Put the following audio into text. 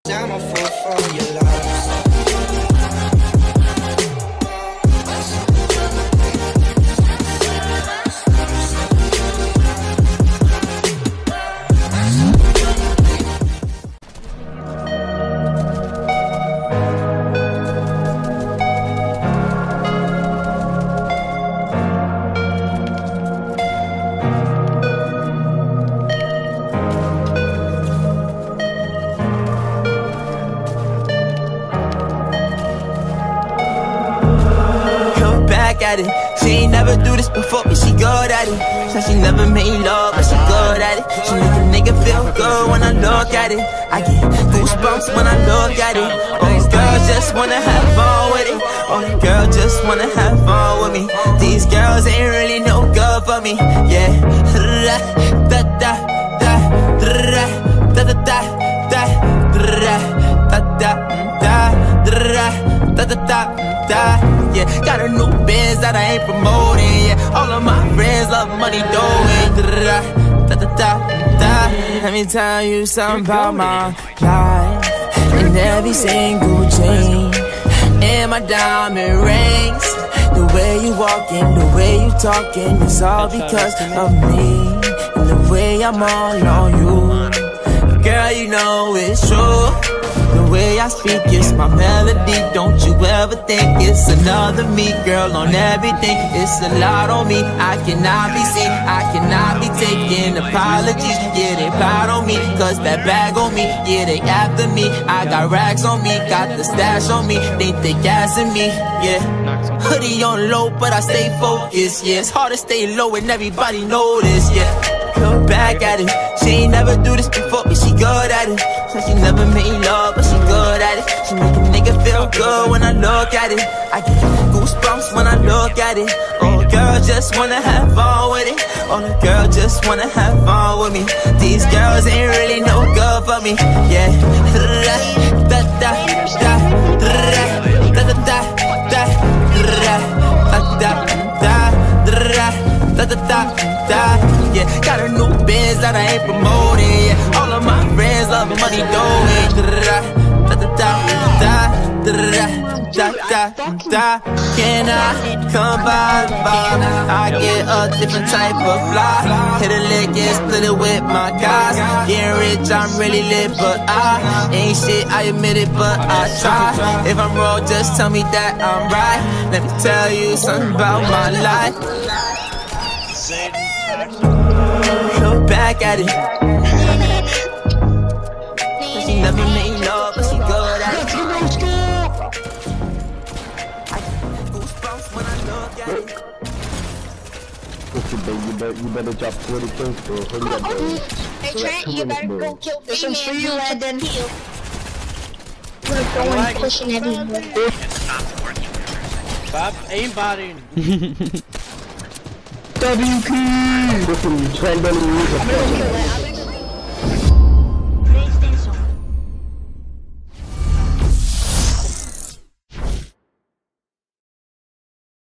I'm a fool for your love. At it. She ain't never do this before, but she good at it. Said she never made love, but she good at it. She make a nigga feel good when I look at it. I get goosebumps when I look at it. Oh, these girls just wanna have fun with it. Oh, the girl just wanna have fun with me. These girls ain't really no good for me. Yeah. Da da da da da da da da da da da da da da. Yeah, got a new biz that I ain't promoting. Yeah, all of my friends love money doing. Da da da da. Let me tell you something about my life. And every single chain and my diamond rings. The way you walking, the way you talking, it's all because of me. And the way I'm all on you, girl, you know it's true. The way I speak is my melody. Don't you ever think it's another me, girl, on everything. It's a lot on me. I cannot be seen, I cannot be taking apologies. Yeah, they proud on me, cause that bag on me. Yeah, they after me. I got rags on me, got the stash on me. Think they gassing me, yeah. Hoodie on low, but I stay focused, yeah. It's hard to stay low and everybody know this, yeah. Look back at it. She ain't never do this before, but she good at it. Said she never made love, but she good at it. She make a nigga feel good when I look at it. I get goosebumps when I look at it. Oh, girl just wanna have fun with it. Oh, the girl just wanna have fun with me. These girls ain't really no good for me. Yeah. Da da da da da da da da da da da da da. Yeah, got a new biz that I ain't promoting. Yeah, all of my friends love money doing. Da da da da da da da da. Can I come by? I get a different type of fly. Hit a lick and split it with my guys. Getting rich, I'm really lit, but I ain't shit. I admit it, but I try. If I'm wrong, just tell me that I'm right. Let me tell you something about my life. Look back at it. She never made love, but she good at it. I get goosebumps when I look at it. You better drop 40 kills, bro. Hurry up, bro. Hey Trent, you better go kill This one's for you, Landon. We're going pushing everywhere. Stop aimbotting. WP! Listen, you try to